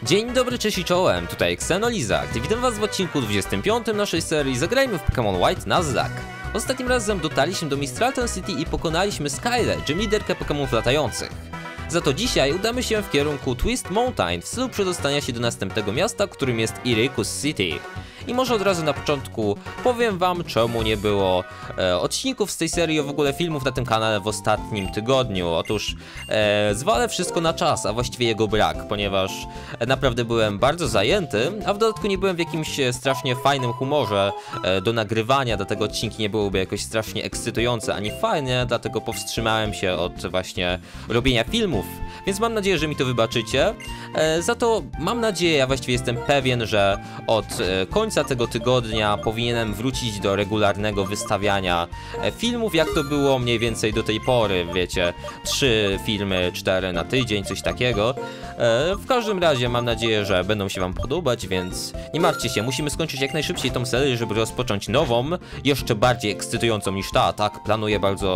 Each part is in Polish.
Dzień dobry, cześć i czołem, tutaj Xenolizak. Witam was w odcinku 25 naszej serii Zagrajmy w Pokémon White na Zak. Ostatnim razem dotarliśmy do Mistralton City i pokonaliśmy Skyrę, gym liderkę Pokémonów latających. Za to dzisiaj udamy się w kierunku Twist Mountain w celu przedostania się do następnego miasta, którym jest Irekus City. I może od razu na początku powiem wam, czemu nie było odcinków z tej serii, w ogóle filmów na tym kanale w ostatnim tygodniu. Otóż zwalę wszystko na czas, a właściwie jego brak, ponieważ naprawdę byłem bardzo zajęty, a w dodatku nie byłem w jakimś strasznie fajnym humorze do nagrywania, dlatego odcinki nie byłyby jakoś strasznie ekscytujące ani fajne, dlatego powstrzymałem się od właśnie robienia filmów, więc mam nadzieję, że mi to wybaczycie. Za to mam nadzieję, a właściwie jestem pewien, że od końca tego tygodnia powinienem wrócić do regularnego wystawiania filmów, jak to było mniej więcej do tej pory, wiecie, 3 filmy, 4 na tydzień, coś takiego. W każdym razie mam nadzieję, że będą się wam podobać, więc nie martwcie się, musimy skończyć jak najszybciej tą serię, żeby rozpocząć nową, jeszcze bardziej ekscytującą niż ta, tak? Planuję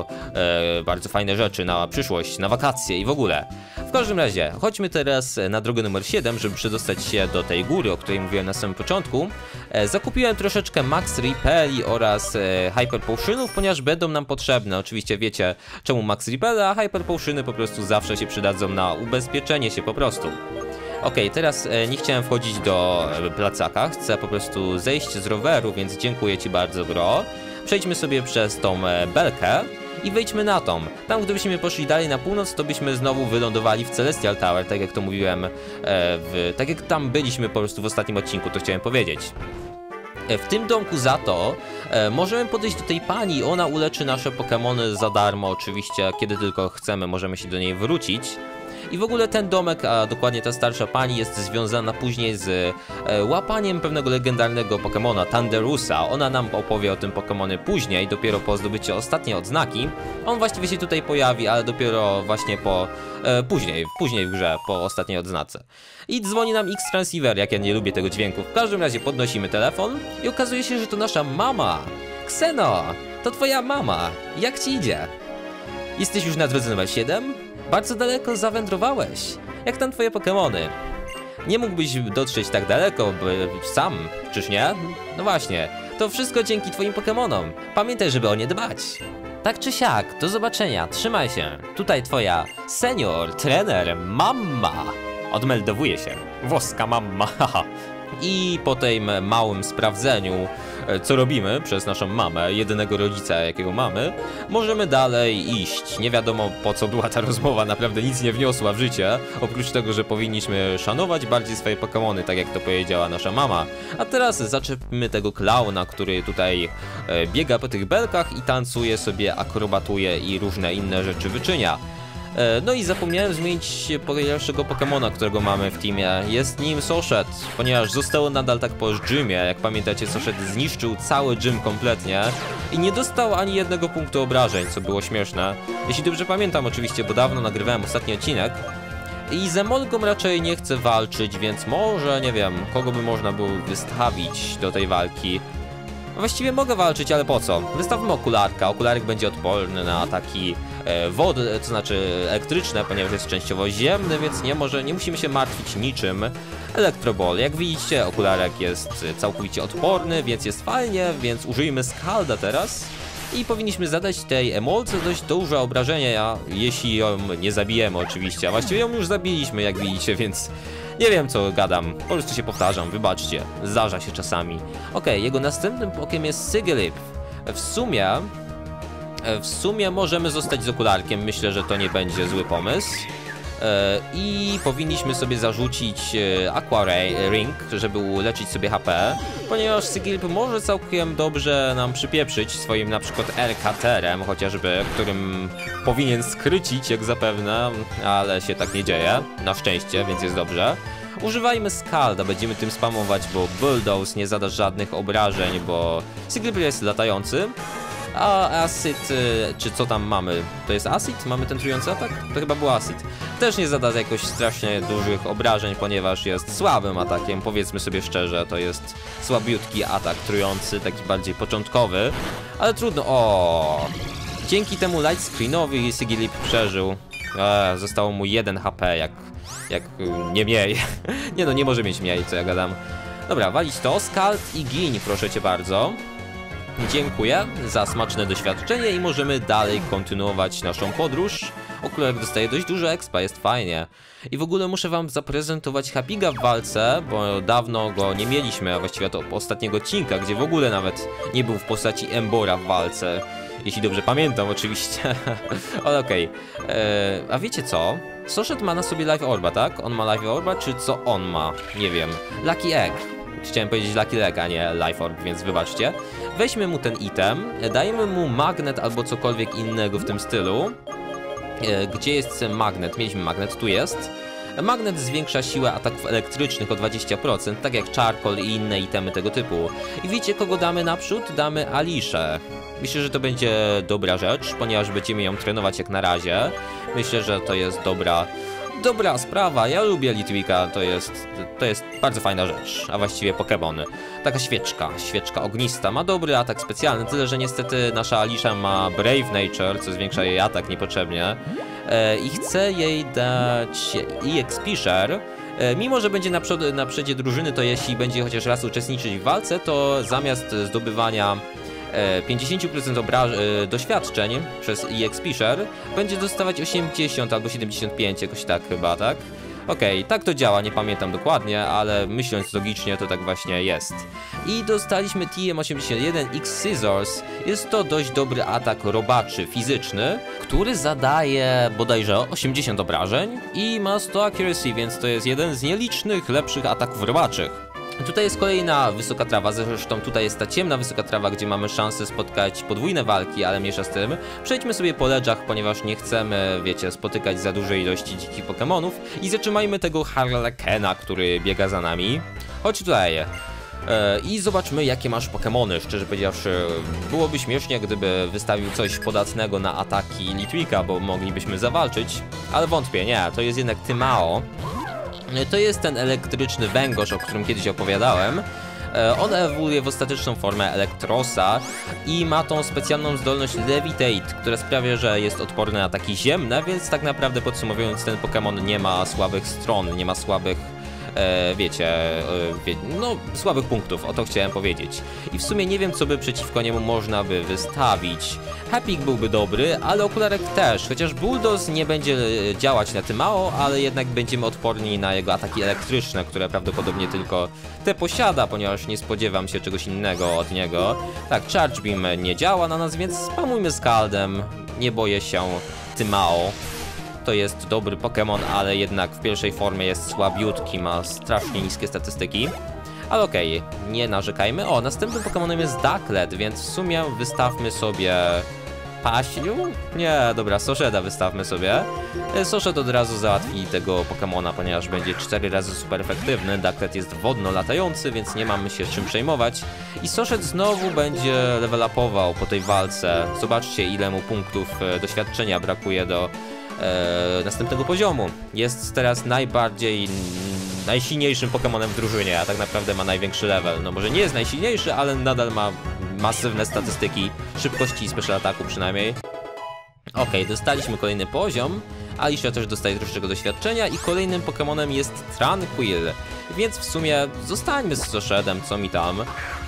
bardzo fajne rzeczy na przyszłość, na wakacje i w ogóle. W każdym razie, chodźmy teraz na drogę numer 7, żeby przedostać się do tej góry, o której mówiłem na samym początku. Zakupiłem troszeczkę Max Repelli oraz Hyper Potionów, ponieważ będą nam potrzebne. Oczywiście wiecie, czemu Max Repelli, a Hyper Potiony po prostu zawsze się przydadzą na ubezpieczenie się po prostu. Okej, teraz nie chciałem wchodzić do placaka, chcę po prostu zejść z roweru, więc dziękuję ci bardzo, bro. Przejdźmy sobie przez tą belkę i wejdźmy na tą. Tam, gdybyśmy poszli dalej na północ, to byśmy znowu wylądowali w Celestial Tower, tak jak to mówiłem, tak jak tam byliśmy po prostu w ostatnim odcinku, to chciałem powiedzieć. W tym domku za to możemy podejść do tej pani, ona uleczy nasze Pokémony za darmo, oczywiście, kiedy tylko chcemy, możemy się do niej wrócić. I w ogóle ten domek, a dokładnie ta starsza pani, jest związana później z łapaniem pewnego legendarnego Pokemona, Thunderusa. Ona nam opowie o tym Pokemonie później, dopiero po zdobyciu ostatniej odznaki. On właściwie się tutaj pojawi, ale dopiero właśnie później w grze, po ostatniej odznace. I dzwoni nam X-Transceiver, jak ja nie lubię tego dźwięku. W każdym razie podnosimy telefon i okazuje się, że to nasza mama. Kseno, to twoja mama. Jak ci idzie? Jesteś już na drodze numer 7? Bardzo daleko zawędrowałeś. Jak tam twoje Pokemony? Nie mógłbyś dotrzeć tak daleko sam, czyż nie? No właśnie, to wszystko dzięki twoim Pokemonom. Pamiętaj, żeby o nie dbać. Tak czy siak, do zobaczenia, trzymaj się. Tutaj twoja senior, trener, mama. Odmeldowuje się. Włoska mama, haha. I po tym małym sprawdzeniu, co robimy przez naszą mamę, jedynego rodzica jakiego mamy, możemy dalej iść. Nie wiadomo, po co była ta rozmowa, naprawdę nic nie wniosła w życie, oprócz tego, że powinniśmy szanować bardziej swoje Pokemony, tak jak to powiedziała nasza mama. A teraz zaczepmy tego klauna, który tutaj biega po tych belkach i tancuje sobie, akrobatuje i różne inne rzeczy wyczynia. No i zapomniałem zmienić pierwszego Pokemona, którego mamy w teamie. Jest nim Sochet, ponieważ zostało nadal tak po gymie. Jak pamiętacie, Sochet zniszczył cały gym kompletnie i nie dostał ani jednego punktu obrażeń, co było śmieszne. Jeśli dobrze pamiętam oczywiście, bo dawno nagrywałem ostatni odcinek. I z Emolgą raczej nie chcę walczyć, więc może, nie wiem, kogo by można było wystawić do tej walki. Właściwie mogę walczyć, ale po co? Wystawmy Okularka. Okularek będzie odporny na ataki wody, to znaczy elektryczne, ponieważ jest częściowo ziemny, więc nie musimy się martwić niczym. Elektroball. Jak widzicie, Okularek jest całkowicie odporny, więc jest fajnie, więc użyjmy Scalda teraz. I powinniśmy zadać tej Emolce dość duże obrażenia, jeśli ją nie zabijemy oczywiście. A właściwie ją już zabiliśmy, jak widzicie, więc nie wiem, co gadam. Po prostu się powtarzam, wybaczcie. Zdarza się czasami. Okej, jego następnym Pokiem jest Sigilyph. W sumie możemy zostać z Okularkiem. Myślę, że to nie będzie zły pomysł. I powinniśmy sobie zarzucić Aqua Ring, żeby uleczyć sobie HP, ponieważ Sigilyph może całkiem dobrze nam przypieprzyć swoim na przykład R-Cuterem, chociażby, którym powinien skrycić, jak zapewne, ale się tak nie dzieje, na szczęście, więc jest dobrze. Używajmy Scalda, będziemy tym spamować, bo Bulldoze nie zada żadnych obrażeń, bo Sigilyph jest latający. A Acid, czy co tam mamy? To jest Acid? Mamy ten trujący atak? To chyba był Acid. Też nie zada jakoś strasznie dużych obrażeń, ponieważ jest słabym atakiem, powiedzmy sobie szczerze, to jest słabiutki atak trujący, taki bardziej początkowy. Ale trudno, dzięki temu light screenowi Sigilyph przeżył. Zostało mu 1 HP, jak nie mniej. Nie no, nie może mieć mniej, co ja gadam. Dobra, walić to, skald i gin, proszę cię bardzo. Dziękuję za smaczne doświadczenie i możemy dalej kontynuować naszą podróż. Okularek dostaje dość dużo expa, jest fajnie. I w ogóle muszę wam zaprezentować Happy'ga w walce, bo dawno go nie mieliśmy, a właściwie to ostatniego odcinka, gdzie w ogóle nawet nie był w postaci Embora w walce. Jeśli dobrze pamiętam, oczywiście. Ale okej. A wiecie co? Soshed ma na sobie Life Orba, tak? On ma Life Orba, czy co on ma? Nie wiem. Lucky Egg. Chciałem powiedzieć Lucky Leg, a nie Life Orb, więc wybaczcie. Weźmy mu ten item, dajemy mu magnet albo cokolwiek innego w tym stylu. Gdzie jest magnet? Mieliśmy magnet, tu jest. Magnet zwiększa siłę ataków elektrycznych o 20%, tak jak Charcoal i inne itemy tego typu. I wiecie, kogo damy naprzód? Damy Aliszę. Myślę, że to będzie dobra rzecz, ponieważ będziemy ją trenować jak na razie. Myślę, że to jest dobra sprawa. Ja lubię Litwika, to jest bardzo fajna rzecz, a właściwie Pokémon. Taka świeczka ognista, ma dobry atak specjalny, tyle że niestety nasza Alisha ma Brave Nature, co zwiększa jej atak niepotrzebnie. I chcę jej dać EXP Share. Mimo że będzie na przodzie drużyny, to jeśli będzie chociaż raz uczestniczyć w walce, to zamiast zdobywania 50% doświadczeń przez EXP Share będzie dostawać 80 albo 75, jakoś tak chyba, tak? Okej, tak to działa, nie pamiętam dokładnie, ale myśląc logicznie to tak właśnie jest. I dostaliśmy TM81 X Scissors. Jest to dość dobry atak robaczy fizyczny, który zadaje bodajże 80 obrażeń i ma 100 accuracy, więc to jest jeden z nielicznych lepszych ataków robaczych. Tutaj jest kolejna wysoka trawa, zresztą tutaj jest ta ciemna wysoka trawa, gdzie mamy szansę spotkać podwójne walki, ale mniejsza z tym. Przejdźmy sobie po ledżach, ponieważ nie chcemy, wiecie, spotykać za dużej ilości dzikich Pokémonów. I zatrzymajmy tego Harlequena, który biega za nami. Chodź tutaj. I zobaczmy, jakie masz Pokémony. Szczerze powiedziawszy, byłoby śmiesznie, gdyby wystawił coś podatnego na ataki Litwika, bo moglibyśmy zawalczyć. Ale wątpię, nie, to jest jednak Tymao. To jest ten elektryczny węgorz, o którym kiedyś opowiadałem. On ewoluuje w ostateczną formę Elektrosa i ma tą specjalną zdolność Levitate, która sprawia, że jest odporny na ataki ziemne, więc tak naprawdę podsumowując, ten Pokémon nie ma słabych stron, nie ma słabych, no słabych punktów, o to chciałem powiedzieć. I w sumie nie wiem, co by przeciwko niemu można by wystawić. Happyk byłby dobry, ale Okularek też, chociaż Bulldoze nie będzie działać na Tymao, ale jednak będziemy odporni na jego ataki elektryczne, które prawdopodobnie tylko te posiada, ponieważ nie spodziewam się czegoś innego od niego. Tak, Charge Beam nie działa na nas, więc spamujmy Scaldem, nie boję się Tymao. To jest dobry Pokémon, ale jednak w pierwszej formie jest słabiutki, ma strasznie niskie statystyki. Ale okej, nie narzekajmy. O, następnym Pokémonem jest Ducklet, więc w sumie wystawmy sobie Paśniu? Nie, dobra, Sosheda wystawmy sobie. Soshed od razu załatwi tego Pokémona, ponieważ będzie 4 razy super efektywny. Ducklet jest wodno latający, więc nie mamy się czym przejmować. I Soshed znowu będzie level upował po tej walce. Zobaczcie, ile mu punktów doświadczenia brakuje do następnego poziomu. Jest teraz najsilniejszym Pokémonem w drużynie, a tak naprawdę ma największy level. No może nie jest najsilniejszy, ale nadal ma masywne statystyki szybkości i special ataku przynajmniej. Okej, dostaliśmy kolejny poziom. Alicia też dostaje troszeczkę doświadczenia i kolejnym Pokémonem jest Tranquil. Więc w sumie zostańmy z Soshedem, co mi tam.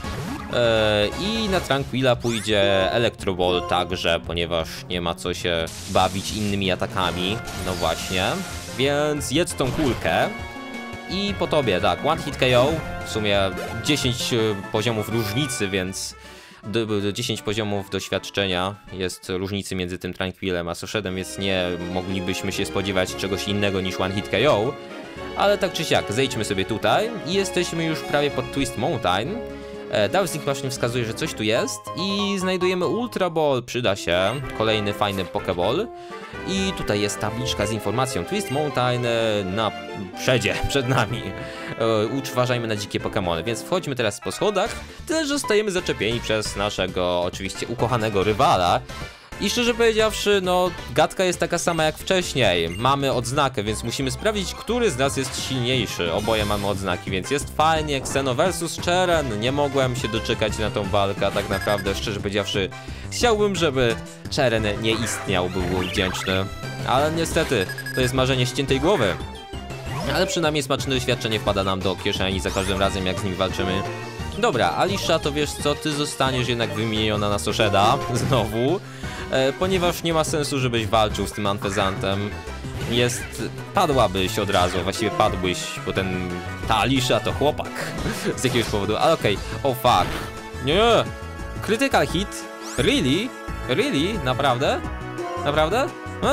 I na Tranquila pójdzie Electro Ball także, ponieważ nie ma co się bawić innymi atakami. No właśnie. Więc jedz tą kulkę. I po tobie, tak, One Hit KO. W sumie 10 poziomów różnicy, więc 10 poziomów doświadczenia jest różnicy między tym Tranquilem a Soshedem, więc nie moglibyśmy się spodziewać czegoś innego niż One Hit KO. Ale tak czy siak, zejdźmy sobie tutaj i jesteśmy już prawie pod Twist Mountain. Dowsing właśnie wskazuje, że coś tu jest i znajdujemy Ultra Ball, przyda się, kolejny fajny Pokéball. I tutaj jest tabliczka z informacją Twist Mountain na przedzie, przed nami. Uważajmy na dzikie Pokémony, więc wchodźmy teraz po schodach, tyle że zostajemy zaczepieni przez naszego oczywiście ukochanego rywala. I szczerze powiedziawszy, no, gadka jest taka sama jak wcześniej. Mamy odznakę, więc musimy sprawdzić, który z nas jest silniejszy. Oboje mamy odznaki, więc jest fajnie. Xeno vs Cheren. Nie mogłem się doczekać na tą walkę, a tak naprawdę, szczerze powiedziawszy, chciałbym, żeby Cheren nie istniał, byłbym wdzięczny. Ale niestety, to jest marzenie ściętej głowy. Ale przynajmniej smaczne doświadczenie wpada nam do kieszeni za każdym razem, jak z nim walczymy. Dobra, Alisha, to wiesz co, ty zostaniesz jednak wymieniona na Sosheda, znowu. Ponieważ nie ma sensu, żebyś walczył z tym Anfezantem. Padłabyś od razu, właściwie padłbyś, bo ta Alisha to chłopak. Z jakiegoś powodu, ale okej. O fuck. Nie! Critical hit? Really? Really? Naprawdę? Naprawdę?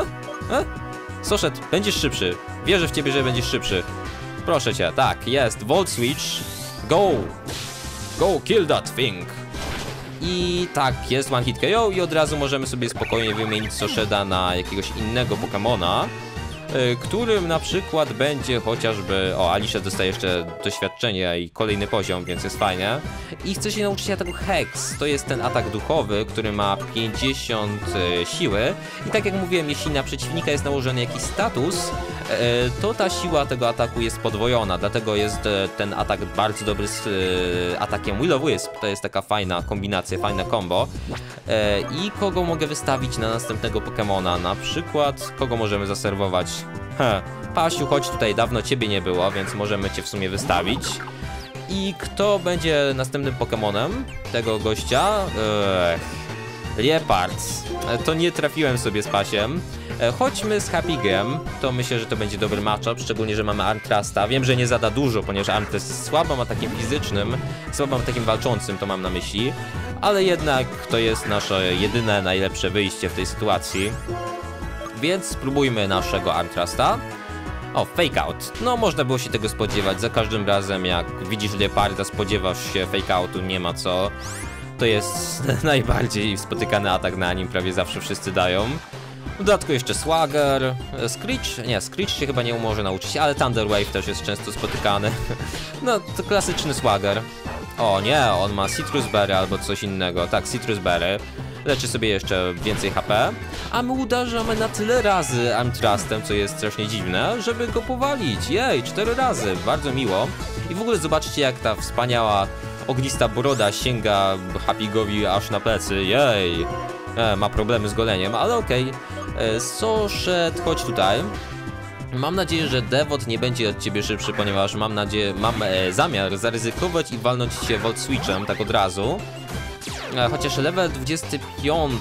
Soshed, będziesz szybszy. Wierzę w ciebie, że będziesz szybszy. Proszę cię, tak, jest. Volt Switch. Go! Go kill that thing! I tak, jest One Hit KO i od razu możemy sobie spokojnie wymienić Sosheda na jakiegoś innego Pokemona, którym na przykład będzie chociażby... O, Alisha dostaje jeszcze doświadczenie i kolejny poziom, więc jest fajnie. I chcę się nauczyć ataku Hex. To jest ten atak duchowy, który ma 50 siły. I tak jak mówiłem, jeśli na przeciwnika jest nałożony jakiś status, to ta siła tego ataku jest podwojona. Dlatego jest ten atak bardzo dobry z atakiem Will-O-Wisp. To jest taka fajna kombinacja, fajne combo. I kogo mogę wystawić na następnego Pokemona? Na przykład, kogo możemy zaserwować? Pasiu, chodź tutaj, dawno ciebie nie było, więc możemy cię w sumie wystawić. I kto będzie następnym Pokemonem tego gościa? Liepard. To nie trafiłem sobie z Pasiem. Chodźmy z Happygem. To myślę, że to będzie dobry matchup, szczególnie, że mamy Armtrusta. Wiem, że nie zada dużo, ponieważ Armtrust jest słabym atakiem fizycznym, słabym atakiem walczącym, to mam na myśli. Ale jednak to jest nasze jedyne, najlepsze wyjście w tej sytuacji. Więc spróbujmy naszego Armtrusta. O, fake out. No, można było się tego spodziewać. Za każdym razem, jak widzisz Leoparda, spodziewasz się fake outu, nie ma co. To jest najbardziej spotykany atak na nim, prawie zawsze wszyscy dają. W dodatku jeszcze Swagger, Screech, nie, Screech się chyba nie może nauczyć, ale Thunder Wave też jest często spotykany. No, to klasyczny Swagger. O nie, on ma Citrus Berry albo coś innego, tak, Citrus Berry. Leczy sobie jeszcze więcej HP, a my uderzamy na tyle razy Armtrustem, co jest strasznie dziwne, żeby go powalić. Jej, 4 razy, bardzo miło. I w ogóle zobaczcie, jak ta wspaniała ognista broda sięga Happygowi aż na plecy. Jej, ma problemy z goleniem, ale okej. Soshed, chodź tutaj. Mam nadzieję, że Devot nie będzie od ciebie szybszy, ponieważ mam zamiar zaryzykować i walnąć się Volt Switchem tak od razu. Chociaż level 25.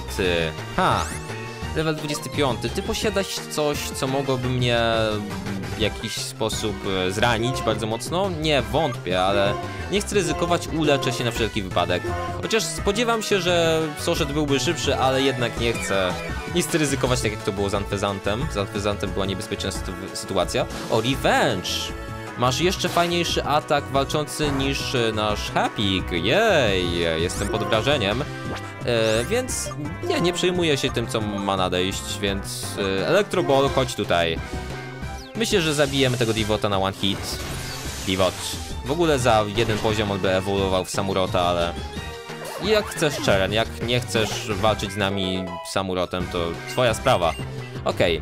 Level 25. Ty posiadasz coś, co mogłoby mnie w jakiś sposób zranić bardzo mocno? Nie, wątpię, ale nie chcę ryzykować, uleczę się na wszelki wypadek. Chociaż spodziewam się, że Soshed byłby szybszy, ale jednak nie chcę ryzykować tak jak to było z Anfezantem. Z Anfezantem była niebezpieczna sytuacja. O, Revenge! Masz jeszcze fajniejszy atak walczący niż nasz Happig. Jej, jestem pod wrażeniem. Więc nie przejmuję się tym, co ma nadejść, więc Electro Ball, chodź tutaj. Myślę, że zabijemy tego Divota na one hit. Divot. W ogóle za jeden poziom on by ewoluował w Samurota, ale... Jak chcesz, Cheren, jak nie chcesz walczyć z nami Samurotem, to twoja sprawa. Okej,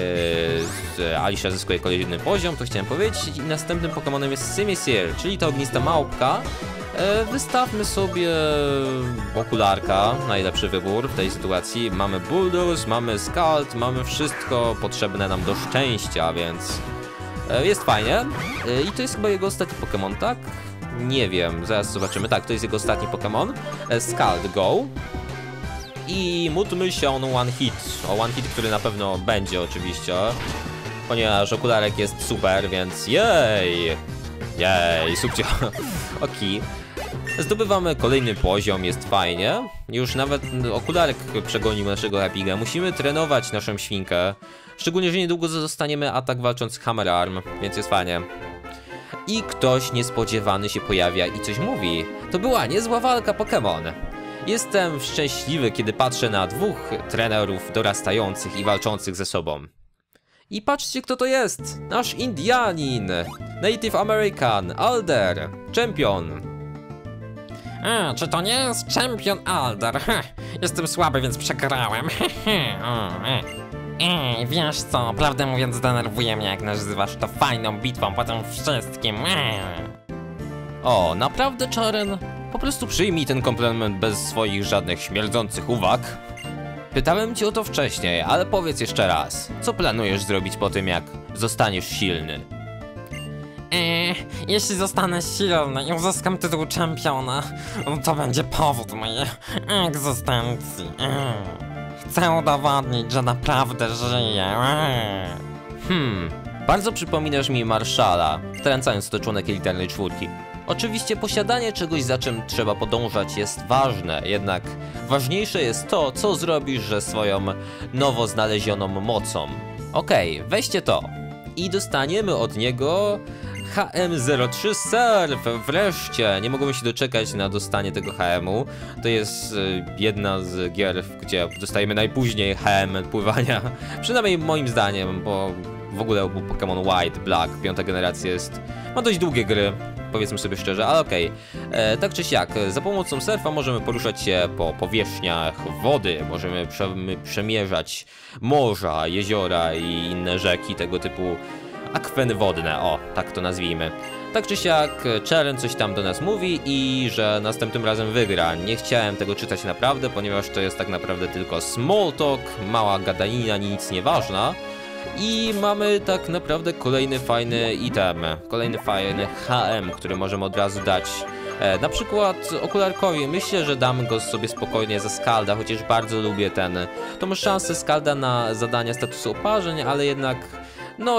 Alisha zyskuje kolejny poziom, to chciałem powiedzieć. I następnym Pokemonem jest Simisear, czyli ta ognista małpka. Wystawmy sobie okularka, najlepszy wybór w tej sytuacji. Mamy Bulldoze, mamy Scald, mamy wszystko potrzebne nam do szczęścia, więc jest fajnie. I to jest chyba jego ostatni Pokemon, tak? Nie wiem, zaraz zobaczymy. Tak, to jest jego ostatni Pokemon. Scald, go. I módlmy się o one hit. O one hit, który na pewno będzie oczywiście. Ponieważ okularek jest super, więc jej! Jej, subcio. Okej. Zdobywamy kolejny poziom, jest fajnie. Już nawet okularek przegonił naszego Happyga. Musimy trenować naszą świnkę. Szczególnie, że niedługo zostaniemy atak walcząc Hammer Arm, więc jest fajnie. I ktoś niespodziewany się pojawia i coś mówi. To była niezła walka, Pokémon. Jestem szczęśliwy, kiedy patrzę na dwóch trenerów dorastających i walczących ze sobą. I patrzcie, kto to jest! Nasz Indianin! Native American, Alder, Champion. Czy to nie jest Champion Alder? Jestem słaby, więc przegrałem. Wiesz co, prawdę mówiąc denerwuje mnie, jak nazywasz to fajną bitwą po tym wszystkim. O, naprawdę, Charen? Po prostu przyjmij ten komplement bez swoich żadnych śmierdzących uwag. Pytałem cię o to wcześniej, ale powiedz jeszcze raz. Co planujesz zrobić po tym, jak zostaniesz silny? Jeśli zostanę silny i uzyskam tytuł czempiona, to będzie powód mojej egzystencji. Chcę udowodnić, że naprawdę żyję. Bardzo przypominasz mi Marszala, wtrącając to członek elitarnej czwórki. Oczywiście posiadanie czegoś, za czym trzeba podążać, jest ważne, jednak ważniejsze jest to, co zrobisz ze swoją nowo znalezioną mocą. Okej, weźcie to i dostaniemy od niego HM03 Surf. Wreszcie, nie mogłem się doczekać na dostanie tego HM-u. To jest jedna z gier, gdzie dostajemy najpóźniej HM pływania. Przynajmniej moim zdaniem, bo w ogóle Pokémon White, Black, 5. generacja ma dość długie gry, powiedzmy sobie szczerze, ale okej. Tak czy siak, za pomocą surfa możemy poruszać się po powierzchniach wody, możemy przemierzać morza, jeziora i inne rzeki, tego typu akweny wodne, o, tak to nazwijmy. Tak czy siak, Cheren coś tam do nas mówi i że następnym razem wygra. Nie chciałem tego czytać naprawdę, ponieważ to jest tak naprawdę tylko small talk, mała gadanina, nic nieważna. I mamy tak naprawdę kolejny fajny item, kolejny fajny HM, który możemy od razu dać. Na przykład okularkowi, myślę, że damy go sobie spokojnie za Skalda, chociaż bardzo lubię tą szansę Skalda na zadania statusu oparzeń, ale jednak no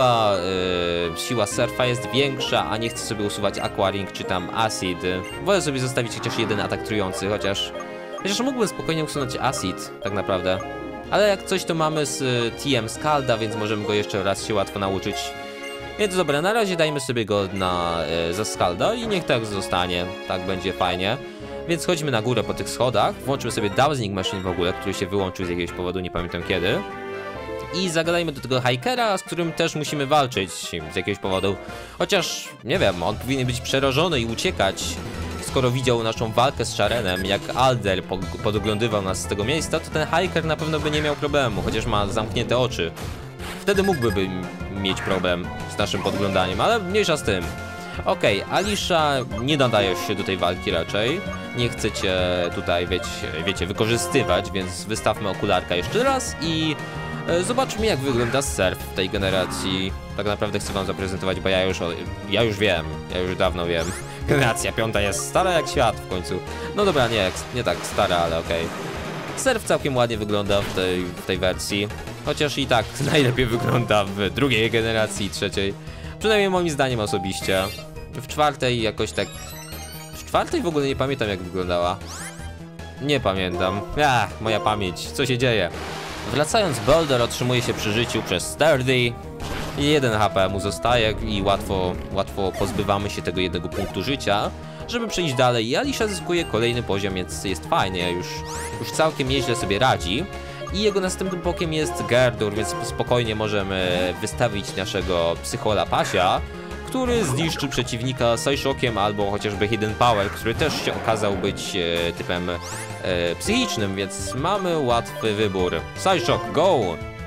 siła surfa jest większa, a nie chcę sobie usuwać Aquaring czy tam Acid. Wolę sobie zostawić chociaż jeden atak trujący, chociaż mógłbym spokojnie usunąć Acid, tak naprawdę. Ale jak coś to mamy z TM Skalda, więc możemy go jeszcze raz się łatwo nauczyć. Więc dobra, na razie dajmy sobie go za Skalda i niech tak zostanie, tak będzie fajnie. Więc chodźmy na górę po tych schodach, włączymy sobie Dowsing Machine w ogóle, który się wyłączył z jakiegoś powodu, nie pamiętam kiedy. I zagadajmy do tego Hikera, z którym też musimy walczyć z jakiegoś powodu. Chociaż, nie wiem, on powinien być przerażony i uciekać. Skoro widział naszą walkę z Charenem, jak Alder podglądywał nas z tego miejsca, to ten Hiker na pewno by nie miał problemu, chociaż ma zamknięte oczy. Wtedy mógłby mieć problem z naszym podglądaniem, ale mniejsza z tym. Okej, Alisha, nie nadajesz się do tej walki raczej. Nie chcecie tutaj, wiecie, wykorzystywać, więc wystawmy okularka jeszcze raz i zobaczmy, jak wygląda surf w tej generacji. Tak naprawdę chcę wam zaprezentować, bo ja już wiem, ja już dawno wiem. Generacja 5 jest stara jak świat w końcu. No dobra, nie tak stara, ale okej. Surf całkiem ładnie wygląda w tej wersji. Chociaż i tak najlepiej wygląda w drugiej generacji, trzeciej. Przynajmniej moim zdaniem osobiście. W czwartej jakoś tak... W czwartej w ogóle nie pamiętam, jak wyglądała. Nie pamiętam. Moja pamięć. Co się dzieje? Wracając, Boulder otrzymuje się przy życiu przez Sturdy. 1 HP mu zostaje i łatwo pozbywamy się tego 1 punktu życia, żeby przejść dalej. I Alisha zyskuje kolejny poziom, więc jest fajnie, już całkiem nieźle sobie radzi. I jego następnym bokiem jest Gerdur, więc spokojnie możemy wystawić naszego Psychola Pasia, który zniszczy przeciwnika Psyshockiem albo chociażby Hidden Power, który też się okazał być typem psychicznym, więc mamy łatwy wybór. Psyshock, go!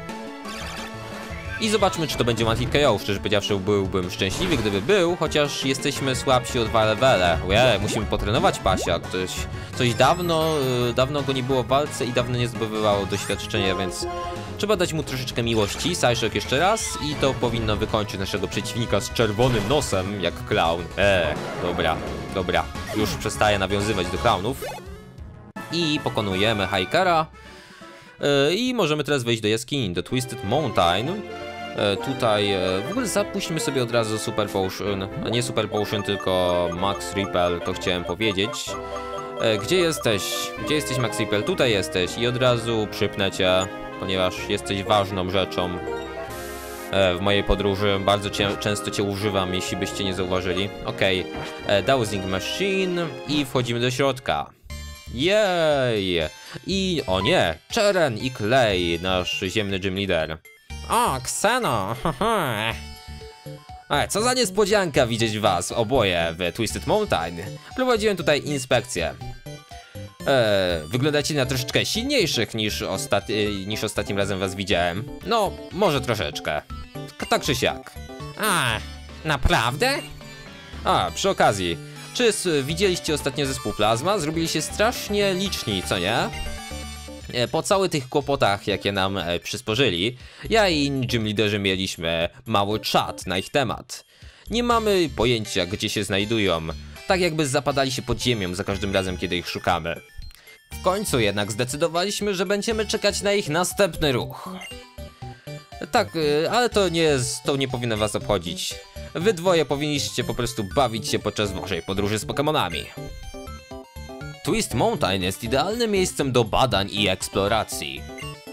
I zobaczmy, czy to będzie One Hit KO. Szczerze powiedziawszy, byłbym szczęśliwy, gdyby był, chociaż jesteśmy słabsi o 2 levele. Musimy potrenować Pasia. Coś dawno go nie było w walce i dawno nie zdobywało doświadczenia, więc trzeba dać mu troszeczkę miłości. Psyshock jeszcze raz i to powinno wykończyć naszego przeciwnika z czerwonym nosem, jak clown. Dobra. Już przestaję nawiązywać do clownów. I pokonujemy Hikera. I możemy teraz wejść do jaskini, do Twisted Mountain. Tutaj w ogóle zapuśćmy sobie od razu Super Potion. Nie Super Potion, tylko Max Repel, to chciałem powiedzieć. Gdzie jesteś? Gdzie jesteś, Max Repel? Tutaj jesteś i od razu przypnę cię, ponieważ jesteś ważną rzeczą w mojej podróży. Bardzo często cię używam, jeśli byście nie zauważyli. Okej, Dowsing Machine i wchodzimy do środka. Jej! I o nie, Cheren i Clay, nasz ziemny gym leader. O, Xeno! Co za niespodzianka widzieć was oboje w Twisted Mountain. Prowadziłem tutaj inspekcję. Wyglądacie na troszeczkę silniejszych niż ostatnim razem was widziałem. No, może troszeczkę. Tak czy siak. Naprawdę? Przy okazji, czy widzieliście ostatnio zespół Plazma? Zrobili się strasznie liczni, co nie? Po całych tych kłopotach, jakie nam przysporzyli, ja i Gym Leaderzy mieliśmy mały czat na ich temat. Nie mamy pojęcia, gdzie się znajdują, tak jakby zapadali się pod ziemią za każdym razem, kiedy ich szukamy. W końcu jednak zdecydowaliśmy, że będziemy czekać na ich następny ruch. Tak, ale to nie powinno was obchodzić. Wy dwoje powinniście po prostu bawić się podczas waszej podróży z Pokemonami. Twist Mountain jest idealnym miejscem do badań i eksploracji.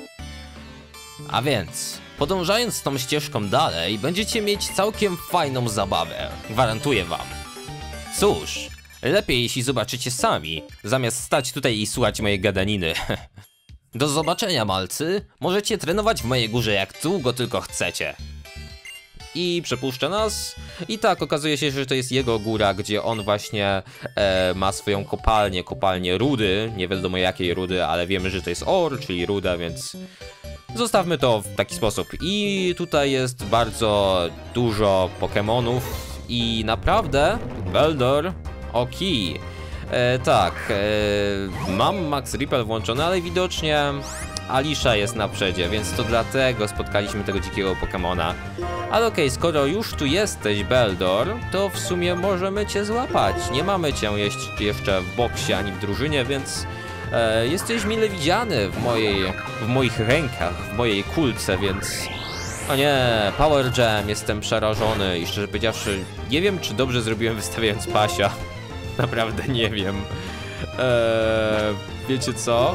A więc, podążając tą ścieżką dalej, będziecie mieć całkiem fajną zabawę. Gwarantuję wam. Cóż, lepiej jeśli zobaczycie sami, zamiast stać tutaj i słuchać mojej gadaniny. Do zobaczenia, malcy. Możecie trenować w mojej górze jak długo tylko chcecie. I przepuszcza nas. I tak, okazuje się, że to jest jego góra, gdzie on właśnie ma swoją kopalnię rudy. Nie wiadomo jakiej rudy, ale wiemy, że to jest ore, czyli ruda, więc zostawmy to w taki sposób. I tutaj jest bardzo dużo Pokemonów i naprawdę Beldor, Oki. Tak, mam Max Repel włączony, ale widocznie Alisha jest na przedzie, więc to dlatego spotkaliśmy tego dzikiego Pokemona. Ale okej, skoro już tu jesteś, Beldor, to w sumie możemy cię złapać. Nie mamy cię jeszcze w boksie ani w drużynie, więc jesteś mile widziany w moich rękach, w mojej kulce, więc... O nie, Power Jam, jestem przerażony i szczerze powiedziawszy, nie wiem, czy dobrze zrobiłem wystawiając pasia. Naprawdę nie wiem. Wiecie co?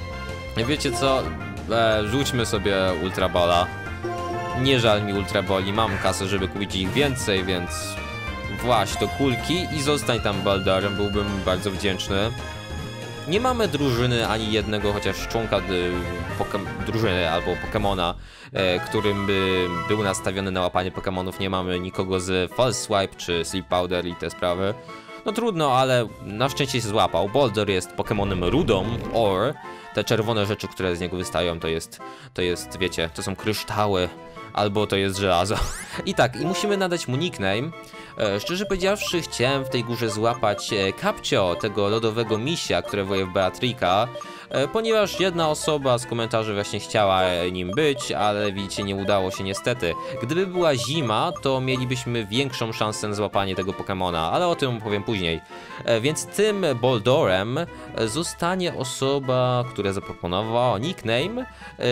Rzućmy sobie Ultra Balla. Nie żal mi Ultra Balli, mam kasę, żeby kupić ich więcej, więc właź do kulki i zostań tam, Beldorem, byłbym bardzo wdzięczny. Nie mamy drużyny ani jednego chociaż członka drużyny albo Pokemona, którym by był nastawiony na łapanie Pokemonów. Nie mamy nikogo z False Swipe czy Sleep Powder i te sprawy. No trudno, ale na szczęście się złapał. Beldor jest Pokemonem rudą, or te czerwone rzeczy, które z niego wystają, to jest, wiecie, to są kryształy, albo to jest żelazo. I tak, i musimy nadać mu nickname. Szczerze powiedziawszy, chciałem w tej górze złapać Capcio, tego lodowego misia, które woje w Beatrika, ponieważ jedna osoba z komentarzy właśnie chciała nim być, ale widzicie, nie udało się niestety. Gdyby była zima, to mielibyśmy większą szansę na złapanie tego Pokemona, ale o tym opowiem później. Więc tym Beldorem zostanie osoba, która zaproponowała nickname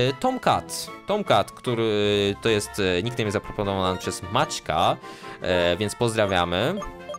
Tomcat, który to jest nickname zaproponowany przez Maćka, więc pozdrawiamy.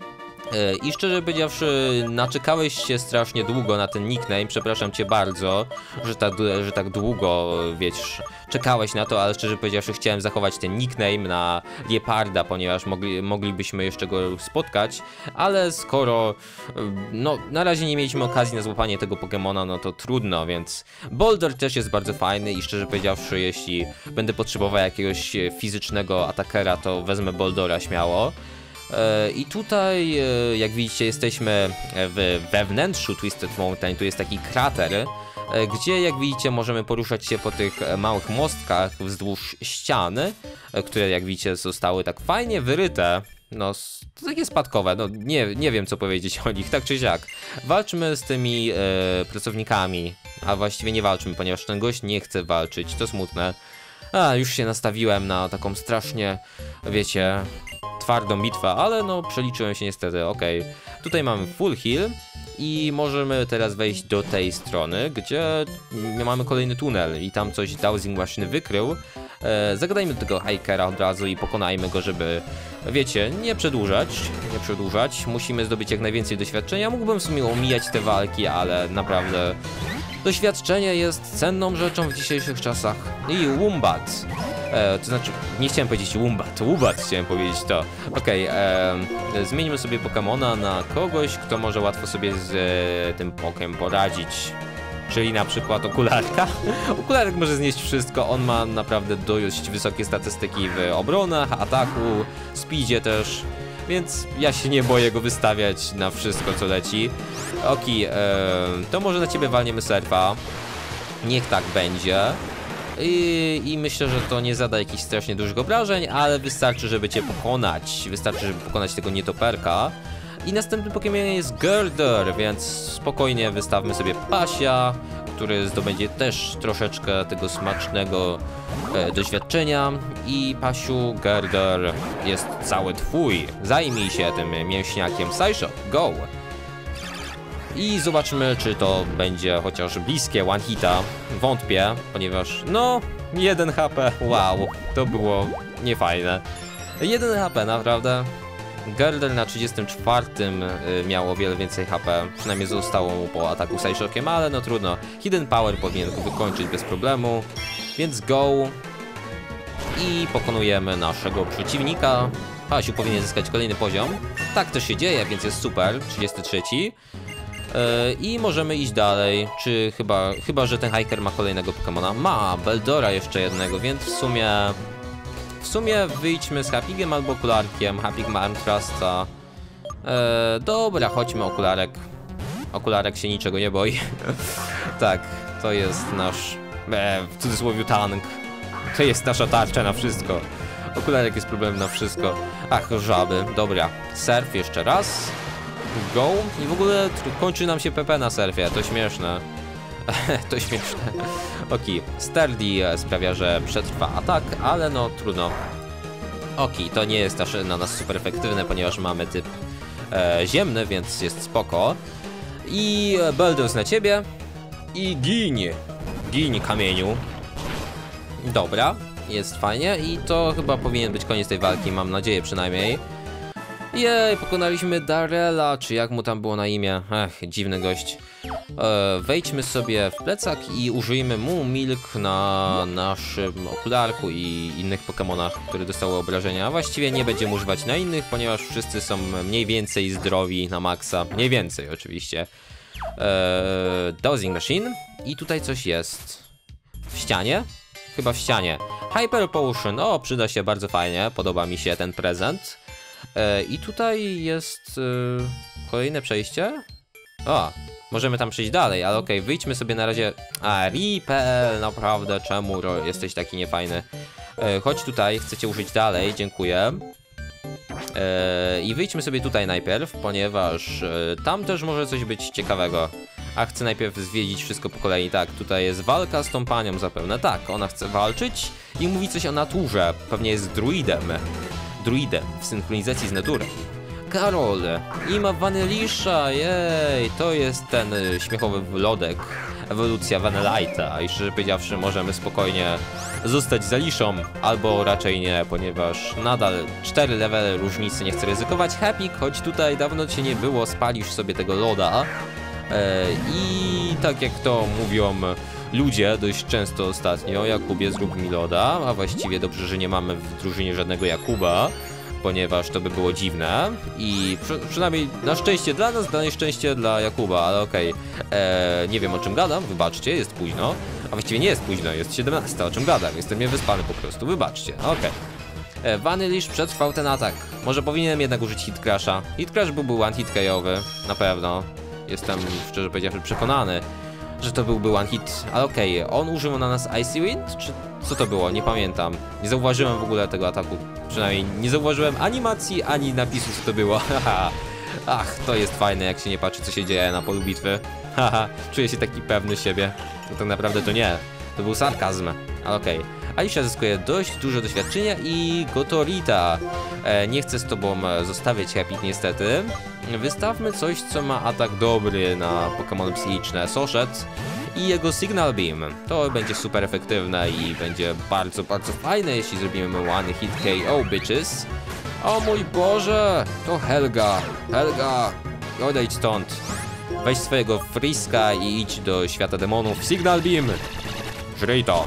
I szczerze powiedziawszy, naczekałeś się strasznie długo na ten nickname, przepraszam cię bardzo, że tak długo, wiesz, czekałeś na to, ale szczerze powiedziawszy chciałem zachować ten nickname na Lieparda, ponieważ moglibyśmy jeszcze go spotkać, ale skoro, no, na razie nie mieliśmy okazji na złapanie tego Pokemona, no to trudno, więc Beldor też jest bardzo fajny i szczerze powiedziawszy, jeśli będę potrzebował jakiegoś fizycznego atakera, to wezmę Beldora śmiało. I tutaj, jak widzicie, jesteśmy we wnętrzu Twisted Mountain. Tu jest taki krater, gdzie, jak widzicie, możemy poruszać się po tych małych mostkach wzdłuż ścian, które, jak widzicie, zostały tak fajnie wyryte. No, to takie spadkowe, no nie wiem co powiedzieć o nich, tak czy siak. Walczmy z tymi pracownikami, a właściwie nie walczmy, ponieważ ten gość nie chce walczyć, to smutne. Już się nastawiłem na taką strasznie, wiecie, twardą bitwę, ale no przeliczyłem się niestety, okej. Tutaj mamy full heal i możemy teraz wejść do tej strony, gdzie mamy kolejny tunel i tam coś Dowsing właśnie wykrył. Zagadajmy do tego hikera od razu i pokonajmy go, żeby, wiecie, nie przedłużać. Musimy zdobyć jak najwięcej doświadczenia. Mógłbym w sumie omijać te walki, ale naprawdę doświadczenie jest cenną rzeczą w dzisiejszych czasach. I Wombat. To znaczy, nie chciałem powiedzieć Wombat chciałem powiedzieć to. Okej, zmienimy sobie Pokemona na kogoś, kto może łatwo sobie z tym Pokem poradzić. Czyli na przykład Okularka. Okularek może znieść wszystko, on ma naprawdę dość wysokie statystyki w obronach, ataku, speedzie też. Więc ja się nie boję go wystawiać na wszystko, co leci. Oki, to może na ciebie walniemy surfa. Niech tak będzie. I myślę, że to nie zada jakichś strasznie dużych obrażeń, ale wystarczy, żeby cię pokonać. Wystarczy, żeby pokonać tego nietoperka. I następnym Pokémonem jest Gurdurr, więc spokojnie wystawmy sobie pasia, który zdobędzie też troszeczkę tego smacznego doświadczenia. I Pasiu, Gerder jest cały twój. Zajmij się tym mięśniakiem. Sideshot, go! I zobaczmy, czy to będzie chociaż bliskie one hita. Wątpię, ponieważ no 1 HP, wow, to było niefajne. 1 HP, naprawdę. Gerder na 34 miał o wiele więcej HP, przynajmniej zostało mu po ataku Sideshockiem, ale no trudno. Hidden Power powinien go wykończyć bez problemu, więc go. I pokonujemy naszego przeciwnika. Pasiu powinien zyskać kolejny poziom. Tak też się dzieje, więc jest super, 33. I możemy iść dalej, czy chyba, że ten hiker ma kolejnego Pokemona. Ma Beldora jeszcze jednego, więc w sumie wyjdźmy z Hapigiem albo Okularkiem. Hapig ma Armtrusta. Dobra, chodźmy Okularek. Okularek się niczego nie boi. Tak, to jest nasz, w cudzysłowie, tank. To jest nasza tarcza na wszystko. Okularek jest problemem na wszystko. Ach, żaby, dobra. Surf jeszcze raz. Go. I w ogóle kończy nam się PP na surfie, to śmieszne. To śmieszne. Okej, Sturdy sprawia, że przetrwa atak, ale no trudno. Okej, to nie jest na nas super efektywne, ponieważ mamy typ ziemny, więc jest spoko. I Bulldoze na ciebie. I giń. Giń, kamieniu. Dobra, jest fajnie i to chyba powinien być koniec tej walki, mam nadzieję przynajmniej. Jej, pokonaliśmy Darrella, czy jak mu tam było na imię. Ech, dziwny gość. Wejdźmy sobie w plecak i użyjmy mu Milk na naszym Okularku i innych Pokemonach, które dostały obrażenia. A właściwie nie będziemy używać na innych, ponieważ wszyscy są mniej więcej zdrowi na maksa. Mniej więcej oczywiście. Dosing Machine. I tutaj coś jest. W ścianie? Chyba w ścianie. Hyper Potion. O, przyda się bardzo fajnie. Podoba mi się ten prezent. I tutaj jest kolejne przejście. O, możemy tam przejść dalej, ale okej, wyjdźmy sobie na razie. A, Ripel, naprawdę, czemu jesteś taki niefajny? Chodź tutaj, chcecie użyć dalej, dziękuję. I wyjdźmy sobie tutaj najpierw, ponieważ tam też może coś być ciekawego. A chcę najpierw zwiedzić wszystko po kolei. Tak, tutaj jest walka z tą panią zapewne. Tak, ona chce walczyć i mówi coś o naturze. Pewnie jest druidem w synchronizacji z naturą. Karol i ma Vanillisha, jej, to jest ten śmiechowy wlodek, ewolucja Vanillite'a i szczerze powiedziawszy możemy spokojnie zostać z Alishą, albo raczej nie, ponieważ nadal 4 levele różnicy, nie chcę ryzykować. Hapig, choć tutaj dawno cię nie było, spalisz sobie tego loda i tak jak to mówią ludzie dość często ostatnio, Jakubie, zrób mi loda, a właściwie dobrze, że nie mamy w drużynie żadnego Jakuba, ponieważ to by było dziwne i przynajmniej na szczęście dla nas, na nieszczęście dla Jakuba, ale okej. Nie wiem o czym gadam, wybaczcie, jest późno, a właściwie nie jest późno, jest 17, o czym gadam, jestem niewyspany po prostu, wybaczcie, okej. Vanillish przetrwał ten atak, może powinienem jednak użyć Hit Crusha. Hit Crush byłby one hit KO-owy, na pewno, jestem szczerze powiedziawszy przekonany, że to byłby one hit, ale okej, on użył na nas Icy Wind, czy co to było? Nie pamiętam. Nie zauważyłem w ogóle tego ataku, przynajmniej nie zauważyłem animacji, ani napisu co to było. Ach, to jest fajne, jak się nie patrzy co się dzieje na polu bitwy. Haha, czuję się taki pewny siebie. No tak naprawdę to nie, to był sarkazm, ale okej. Alisha zyskuje dość dużo doświadczenia i Gotorita. Nie chcę z tobą zostawiać Hapig niestety. Wystawmy coś, co ma atak dobry na Pokémony psychiczne. Sochet i jego Signal Beam. To będzie super efektywne i będzie bardzo, bardzo fajne, jeśli zrobimy one hit KO, bitches. O mój Boże, to Helga. Helga, odejdź stąd. Weź swojego Friska i idź do świata demonów. Signal Beam. Żryj to.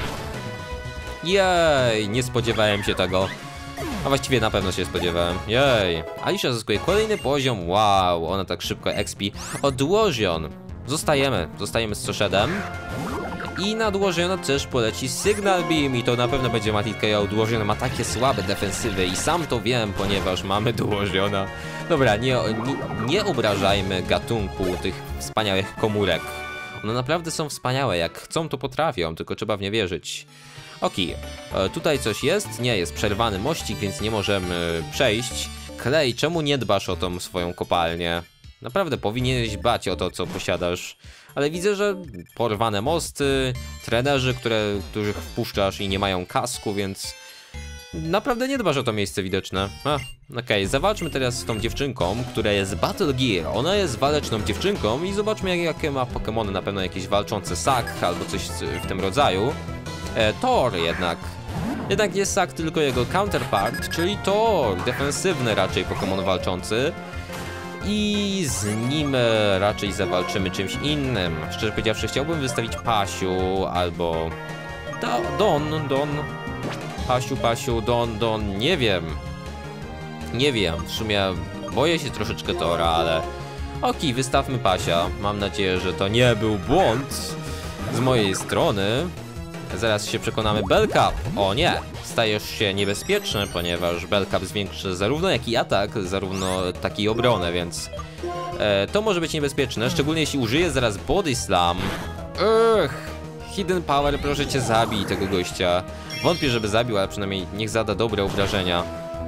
Jej, nie spodziewałem się tego. A właściwie na pewno się spodziewałem. Jej. Alisha zyskuje kolejny poziom. Wow, ona tak szybko expi. Odłożion. Zostajemy z Soshedem. I na Dłożiona też poleci Signal Beam i to na pewno będzie Matit KO. Dłożion ma takie słabe defensywy i sam to wiem, ponieważ mamy Dłożiona. Dobra, nie obrażajmy gatunku tych wspaniałych komórek. One naprawdę są wspaniałe, jak chcą to potrafią, tylko trzeba w nie wierzyć. Okej, tutaj coś jest, nie, jest przerwany mościk, więc nie możemy przejść. Clay, czemu nie dbasz o tą swoją kopalnię? Naprawdę powinieneś dbać o to, co posiadasz. Ale widzę, że porwane mosty, trenerzy, których wpuszczasz i nie mają kasku, więc naprawdę nie dbasz o to miejsce widoczne. Okej, zawalczmy teraz z tą dziewczynką, która jest Battle Gear. Ona jest waleczną dziewczynką i zobaczmy jakie ma Pokémony, na pewno jakieś walczące Sak albo coś w tym rodzaju. Thor jednak. Jednak jest Sak tylko jego counterpart, czyli Thor, defensywny raczej Pokémon walczący. I z nim raczej zawalczymy czymś innym. Szczerze powiedziawszy, chciałbym wystawić Pasiu albo Don. Pasiu, Don, nie wiem. Nie wiem, w sumie boję się troszeczkę Tora, ale okej, wystawmy Pasia. Mam nadzieję, że to nie był błąd z mojej strony. Zaraz się przekonamy. Bellcap! O nie! Stajesz się niebezpieczny, ponieważ Bellcap zwiększy zarówno jak i atak, zarówno tak i obronę, więc to może być niebezpieczne, szczególnie jeśli użyję zaraz Body Slam. Hidden Power, proszę cię, zabij tego gościa. Wątpię, żeby zabił, ale przynajmniej niech zada dobre obrażenia.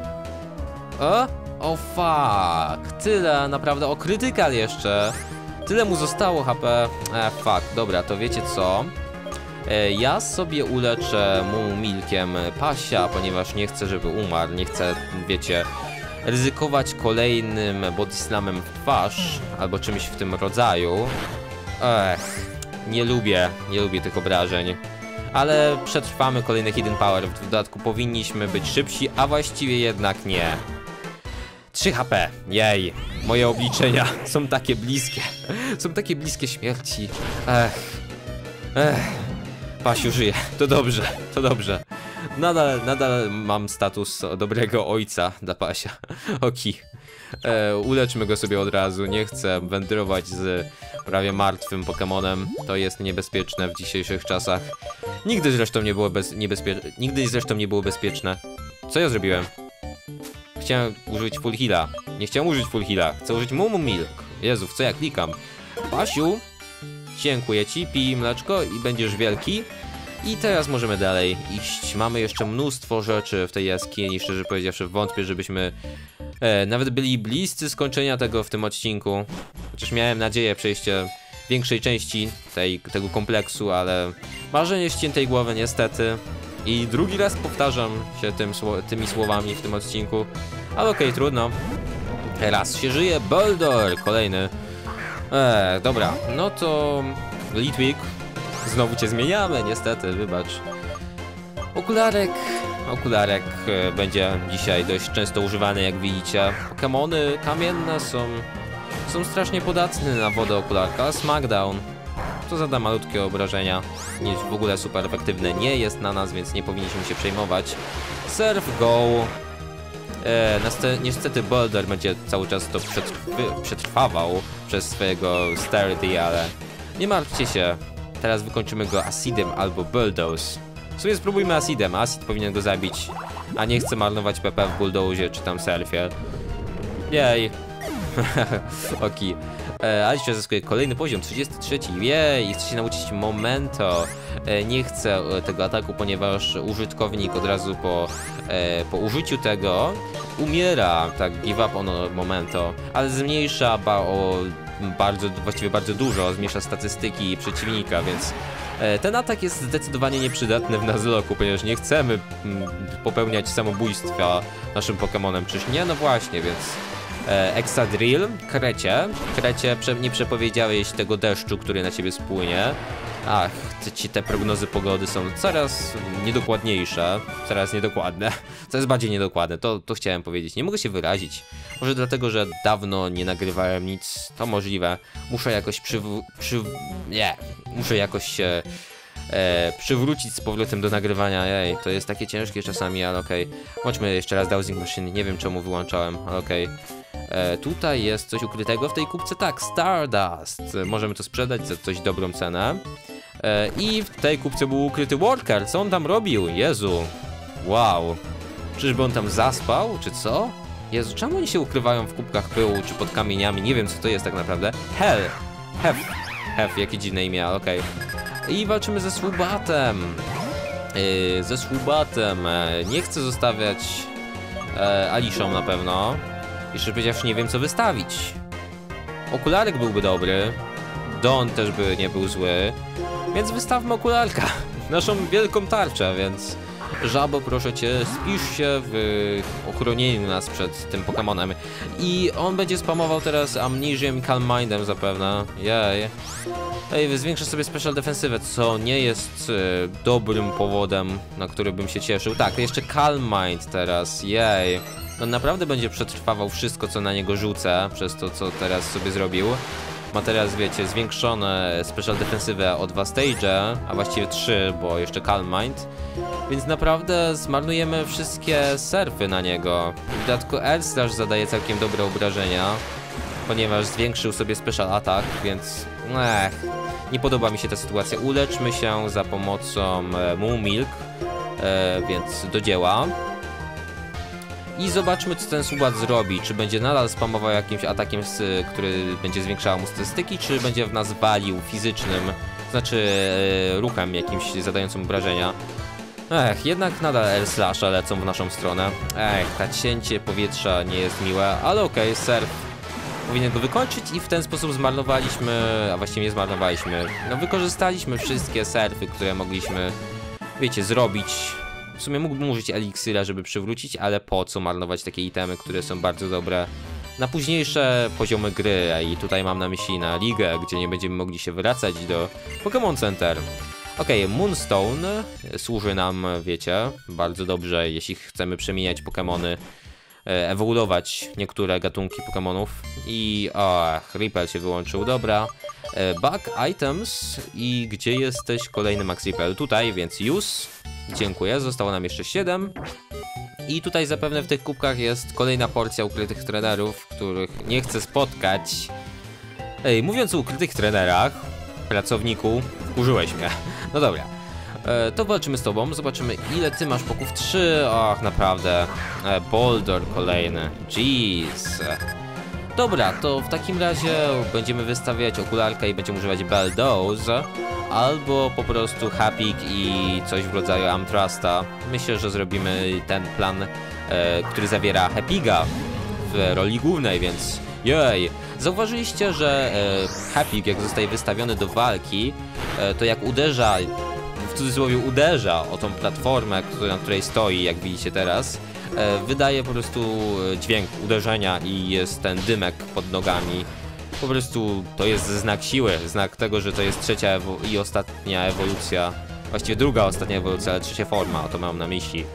O fuck! Tyle, naprawdę, o krytykal jeszcze. Tyle mu zostało HP. Fuck, dobra, to wiecie co? Ja sobie uleczę mu milkiem Pasia, ponieważ nie chcę, żeby umarł. Nie chcę, wiecie, ryzykować kolejnym body slamem w twarz, albo czymś w tym rodzaju. Nie lubię tych obrażeń. Ale przetrwamy kolejny Hidden Power. W dodatku powinniśmy być szybsi, a właściwie jednak nie. 3 HP, jej. Moje obliczenia są takie bliskie. Są takie bliskie śmierci. Pasiu żyje, to dobrze. Nadal mam status dobrego ojca dla Pasia. Okej. Uleczmy go sobie od razu, nie chcę wędrować z prawie martwym Pokemonem. To jest niebezpieczne w dzisiejszych czasach. Nigdy zresztą nie było bezpieczne. Co ja zrobiłem? Chciałem użyć full heala. Nie chciałem użyć full heala, chcę użyć Mumu Milk. Jezu, w co ja klikam? Pasiu, dziękuję ci, pij mleczko i będziesz wielki. I teraz możemy dalej iść. Mamy jeszcze mnóstwo rzeczy w tej jaskini, szczerze powiedziawszy wątpię, żebyśmy nawet byli bliscy skończenia tego w tym odcinku. Chociaż miałem nadzieję przejścia większej części tego kompleksu, ale marzenie ściętej głowy niestety. I drugi raz powtarzam się tymi słowami w tym odcinku. Ale okej, trudno. Raz się żyje, Boulder, kolejny. Dobra, no to Litwick. Znowu cię zmieniamy, niestety, wybacz. Okularek będzie dzisiaj dość często używany, jak widzicie. Pokemony kamienne są strasznie podatne na wodę okularka. Smackdown, co zada malutkie obrażenia, nic w ogóle super efektywne nie jest na nas, więc nie powinniśmy się przejmować. Surf Go. Niestety Boulder będzie cały czas to przetrwawał przez swojego Starity, ale nie martwcie się. Teraz wykończymy go Acidem albo Bulldoze. W sumie spróbujmy Acidem, Acid powinien go zabić. A nie chcę marnować PP w Bulldozie czy tam Surfie. Jej. Okej. Alicia zyskuje kolejny poziom, 33. Jej, chce się nauczyć Momento. Nie chcę tego ataku, ponieważ użytkownik od razu po użyciu tego umiera. Tak, give up on Momento. Ale zmniejsza właściwie bardzo dużo, zmniejsza statystyki przeciwnika, więc ten atak jest zdecydowanie nieprzydatny w Nuzlocke, ponieważ nie chcemy popełniać samobójstwa naszym Pokemonem, czyż nie? No właśnie, więc Excadrill, Krecie, nie przepowiedziałeś tego deszczu, który na ciebie spłynie. Ach, te prognozy pogody są coraz niedokładniejsze, coraz niedokładne, coraz bardziej niedokładne, to chciałem powiedzieć. Nie mogę się wyrazić, może dlatego, że dawno nie nagrywałem nic, to możliwe. Muszę jakoś muszę jakoś się przywrócić z powrotem do nagrywania. Jej, to jest takie ciężkie czasami, ale okej. Włączmy jeszcze raz Dowsing Machine, nie wiem czemu wyłączałem, ale okej. Tutaj jest coś ukrytego w tej kupce, tak, Stardust. Możemy to sprzedać za coś dobrą cenę. I w tej kupce był ukryty Worker, co on tam robił? Jezu, wow. Czyżby on tam zaspał, czy co? Jezu, czemu oni się ukrywają w kubkach pyłu, czy pod kamieniami? Nie wiem, co to jest tak naprawdę. Hef, jakie dziwne imię, ale okej. I walczymy ze Swoobatem. Nie chcę zostawiać Alicią na pewno. Jeszcze powiedziawszy, nie wiem co wystawić. Okularek byłby dobry. Don też by nie był zły. Więc wystawmy okularka, naszą wielką tarczę, więc Żabo, proszę cię, spisz się w ochronieniu nas przed tym Pokemonem. I on będzie spamował teraz Amnesią i Calm Mindem zapewne. Jej. Ej, zwiększę sobie special defensywę, co nie jest dobrym powodem, na który bym się cieszył. Tak, jeszcze Calm Mind teraz, jej. On naprawdę będzie przetrwawał wszystko, co na niego rzucę, przez to, co teraz sobie zrobił. Ma teraz, wiecie, zwiększone special defensywę o 2 stage, a właściwie 3, bo jeszcze Calm Mind. Więc naprawdę zmarnujemy wszystkie surfy na niego. W dodatku Air Slash zadaje całkiem dobre obrażenia, ponieważ zwiększył sobie special attack, więc nie podoba mi się ta sytuacja. Uleczmy się za pomocą Moo Milk, więc do dzieła. I zobaczmy, co ten Subat zrobi. Czy będzie nadal spamował jakimś atakiem, który będzie zwiększał mu statystyki, czy będzie w nas walił fizycznym, znaczy ruchem jakimś zadającym obrażenia. Jednak nadal Air Slasha lecą w naszą stronę. Ta cięcie powietrza nie jest miłe, ale okej, surf powinien go wykończyć i w ten sposób zmarnowaliśmy, a właściwie nie zmarnowaliśmy, no wykorzystaliśmy wszystkie surfy, które mogliśmy, wiecie, zrobić. W sumie mógłbym użyć eliksira, żeby przywrócić, ale po co marnować takie itemy, które są bardzo dobre na późniejsze poziomy gry, i tutaj mam na myśli na ligę, gdzie nie będziemy mogli się wracać do Pokémon Center. Okej, Moonstone służy nam, wiecie, bardzo dobrze, jeśli chcemy przemieniać Pokémony, ewoluować niektóre gatunki Pokémonów. I Ripple się wyłączył, dobra. Back Items i gdzie jesteś? Kolejny Max Ripple tutaj, więc use. Dziękuję, zostało nam jeszcze 7. I tutaj zapewne w tych kubkach jest kolejna porcja ukrytych trenerów, których nie chcę spotkać. Mówiąc o ukrytych trenerach, pracowniku, wkurzyłeś mnie. No dobra, to walczymy z tobą, zobaczymy ile ty masz poków. 3, naprawdę. Boulder kolejny, jeez. Dobra, to w takim razie będziemy wystawiać okularkę i będziemy używać Bulldoze, albo po prostu Happig i coś w rodzaju Amtrusta. Myślę, że zrobimy ten plan, który zawiera Hapiga w roli głównej, więc jej. Zauważyliście, że Happig, jak zostaje wystawiony do walki, to jak uderza, w cudzysłowie uderza o tą platformę, na której stoi, jak widzicie teraz, wydaje po prostu dźwięk uderzenia i jest ten dymek pod nogami. Po prostu to jest znak siły, znak tego, że to jest trzecia i ostatnia ewolucja, właściwie druga ostatnia ewolucja, ale trzecia forma, to mam na myśli.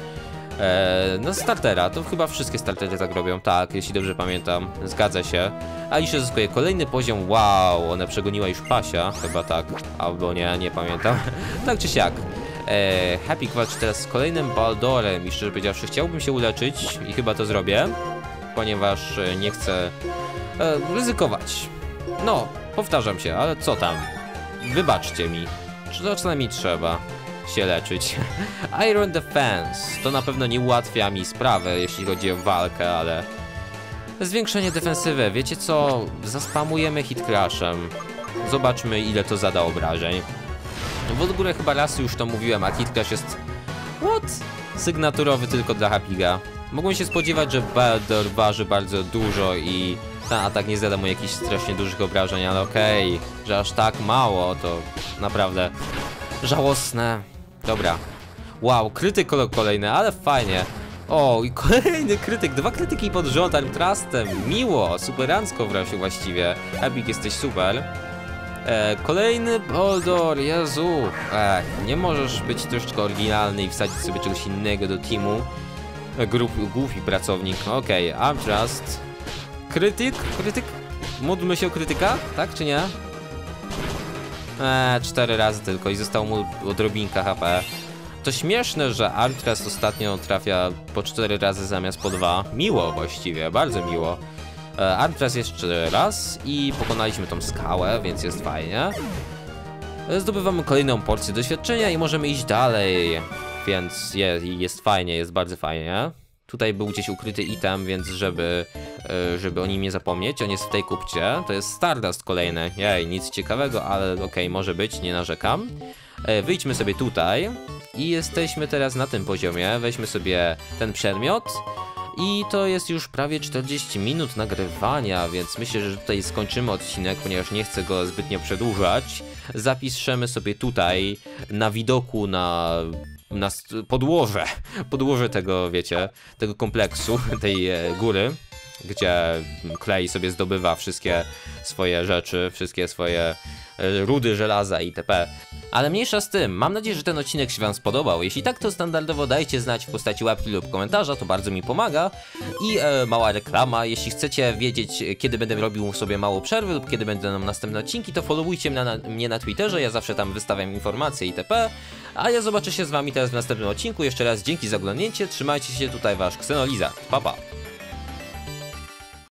No startera, to chyba wszystkie startery tak robią, tak, jeśli dobrze pamiętam, zgadza się. Alicia zyskuje kolejny poziom, wow, ona przegoniła już Pasia, chyba tak, albo nie pamiętam. Tak czy siak. Happy walczy teraz z kolejnym Baldorem i szczerze powiedziawszy chciałbym się uleczyć i chyba to zrobię, ponieważ nie chcę ryzykować. No, powtarzam się, ale co tam, wybaczcie mi, czy to czasami trzeba się leczyć. Iron Defense to na pewno nie ułatwia mi sprawy, jeśli chodzi o walkę, ale zwiększenie defensywy, wiecie co, zaspamujemy Hit Crushem, zobaczmy ile to zada obrażeń. W ogóle chyba raz już to mówiłem, a Hit Crush jest sygnaturowy tylko dla Hapiga. Mogłem się spodziewać, że Beldor waży bardzo dużo i ten atak nie zada mu jakichś strasznie dużych obrażeń, ale okej, że aż tak mało, to naprawdę żałosne. Dobra. Wow, krytyk kolejny, ale fajnie. O, i kolejny krytyk, 2 krytyki pod rząd Armtrustem. Miło, superancko właściwie. Happig, jesteś super. Kolejny Boldor, Jezu. Nie możesz być troszeczkę oryginalny i wsadzić sobie czegoś innego do teamu. Głupi pracownik. Okej, Armtrust. Krytyk? Módlmy się o krytyka, tak czy nie? 4 razy tylko i zostało mu odrobinka HP. To śmieszne, że Armtrust ostatnio trafia po 4 razy zamiast po 2. Miło właściwie, bardzo miło. Armtrust jeszcze raz i pokonaliśmy tą skałę, więc jest fajnie. Zdobywamy kolejną porcję doświadczenia i możemy iść dalej. Więc jest fajnie, jest bardzo fajnie. Tutaj był gdzieś ukryty item, więc żeby o nim nie zapomnieć, on jest w tej kupcie. To jest Stardust kolejny. Jej, nic ciekawego, ale okej, może być, nie narzekam. Wyjdźmy sobie tutaj i jesteśmy teraz na tym poziomie. Weźmy sobie ten przedmiot I to jest już prawie 40 minut nagrywania, więc myślę, że tutaj skończymy odcinek, ponieważ nie chcę go zbytnio przedłużać. Zapiszemy sobie tutaj na widoku na podłoże tego, wiecie, tego kompleksu, tej góry, gdzie Clay sobie zdobywa wszystkie swoje rzeczy, wszystkie swoje rudy, żelaza itp. Ale mniejsza z tym, mam nadzieję, że ten odcinek się wam spodobał. Jeśli tak, to standardowo dajcie znać w postaci łapki lub komentarza, to bardzo mi pomaga. I mała reklama, jeśli chcecie wiedzieć, kiedy będę robił sobie małą przerwę lub kiedy będą następne odcinki, to followujcie mnie na Twitterze, ja zawsze tam wystawiam informacje itp. A ja zobaczę się z wami teraz w następnym odcinku. Jeszcze raz dzięki za oglądnięcie, trzymajcie się, tutaj wasz Xenolizard. Pa pa!